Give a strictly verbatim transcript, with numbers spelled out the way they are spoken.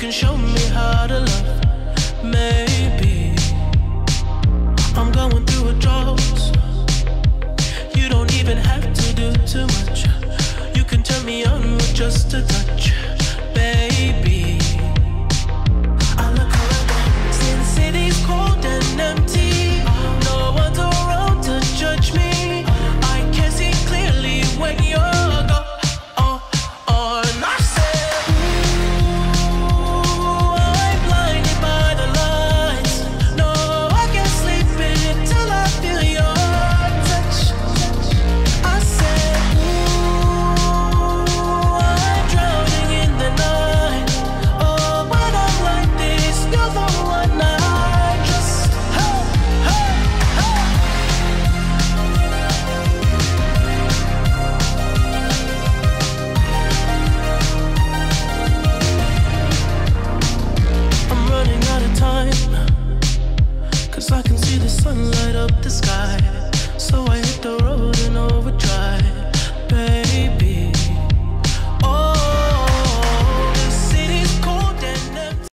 can show me how to love. Maybe I'm going through a drought. You don't even have to do too much. You can turn me on with just a touch, baby. I look around, see the city's cold and empty. No one's around to judge me. I can see clearly when you're gone. Oh, oh, and I said, ooh, I'm blinded by the lights. No, I can't sleep until I feel your touch. I said, ooh, I'm drowning in the night. Oh, when I'm like this, you're the one I trust. Hey, hey, hey. I'm running out of time, 'cause I can see the sun light up the sky.